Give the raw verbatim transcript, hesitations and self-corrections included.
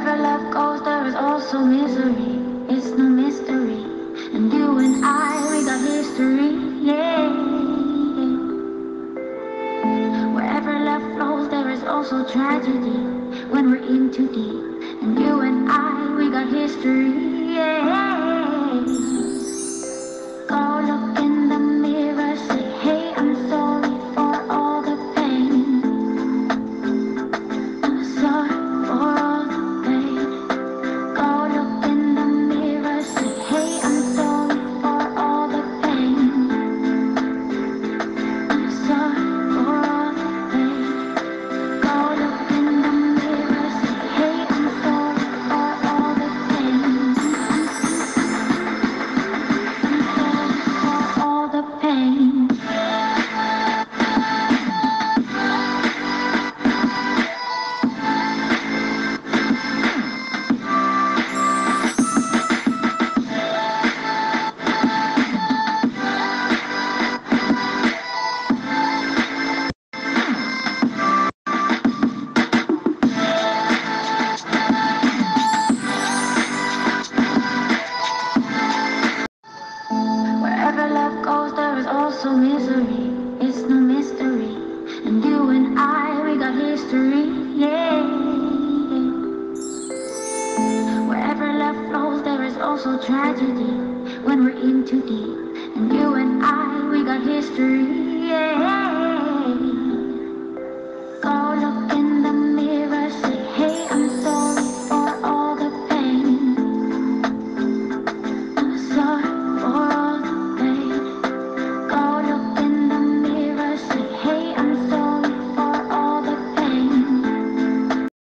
Wherever love goes, there is also misery. It's no mystery. And you and I, we got history. Yeah. Wherever love flows, there is also tragedy. When we're in too deep. And you and I, we got history. Yeah. Go look in the mirror, say, hey, I'm sorry for all the pain. I'm sorry for all the pain. Go look in the mirror, say, hey, I'm sorry for all the pain. I'm sorry for all the pain. Go look in the mirror, say, hey, I'm sorry for all the pain. I'm sorry for all the pain. Wherever love goes, there is also misery. It's no mystery. And you and I, we got history. Yeah. Wherever love flows, there is also tragedy. When we're in too deep. And you and I, we got history. Yeah.